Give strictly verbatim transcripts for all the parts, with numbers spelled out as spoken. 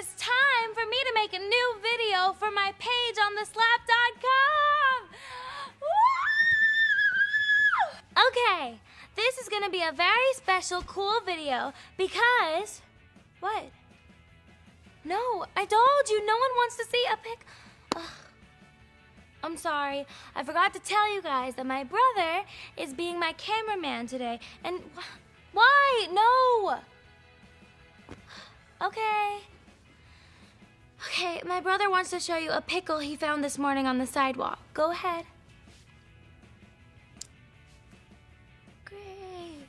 it's time for me to make a new video for my page on the slap dot com. Okay, this is gonna be a very special, cool video because, what? No, I told you, no one wants to see a pic. Ugh. I'm sorry, I forgot to tell you guys that my brother is being my cameraman today, and wh why? No! Okay. Okay, my brother wants to show you a pickle he found this morning on the sidewalk. Go ahead. Great.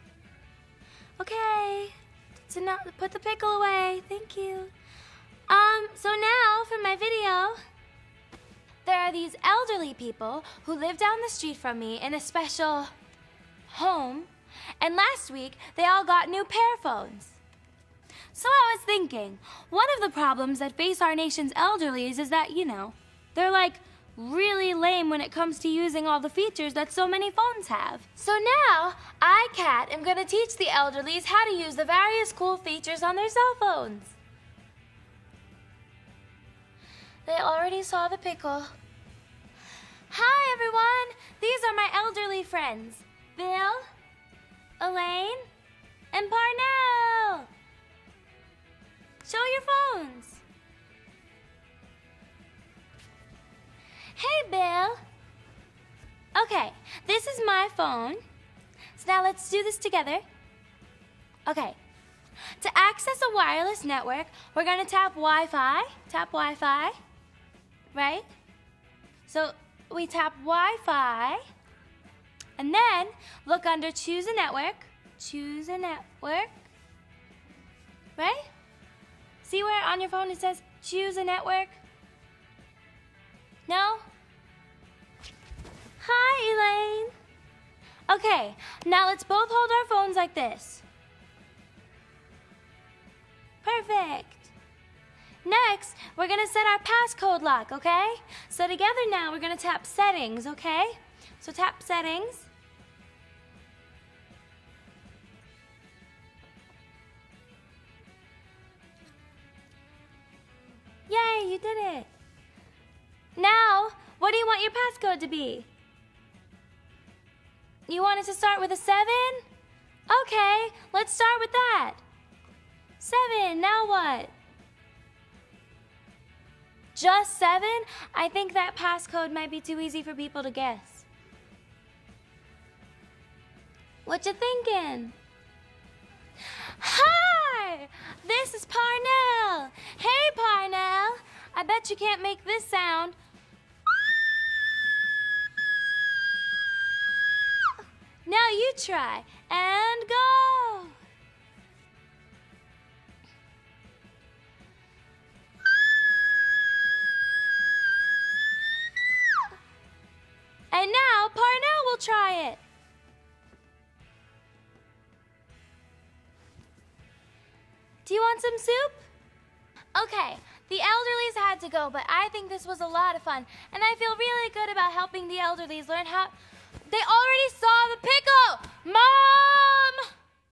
Okay, so now put the pickle away, thank you. Um, so now for my video, there are these elderly people who live down the street from me in a special home, and last week they all got new pair phones. So I was thinking, one of the problems that face our nation's elderlies is that, you know, they're like really lame when it comes to using all the features that so many phones have. So now, I, Kat, am gonna teach the elderlies how to use the various cool features on their cell phones. They already saw the pickle. Hi, everyone. These are my elderly friends, Bill, Elaine, and Parnell. Show your phones. Hey, Bill. Okay, this is my phone. So now let's do this together. Okay. To access a wireless network, we're gonna tap Wi-Fi. Tap Wi-Fi. Right? So we tap Wi-Fi, and then look under Choose a Network. Choose a network. Right? See where on your phone it says Choose a Network? No? Hi, Elaine. Okay, now let's both hold our phones like this. Perfect. Next, we're gonna set our passcode lock, okay? So together now, we're gonna tap Settings, okay? So tap Settings. Yay, you did it. Now, what do you want your passcode to be? You want it to start with a seven? Okay, let's start with that. Seven, now what? Just seven? I think that passcode might be too easy for people to guess. What you thinking? Hi! This is Parnell. Hey, Parnell. I bet you can't make this sound. Now you try, and go. And now Parnell will try it. Do you want some soup? Okay, the elderlies had to go, but I think this was a lot of fun, and I feel really good about helping the elderlies learn how... They already saw the pickle! Mom!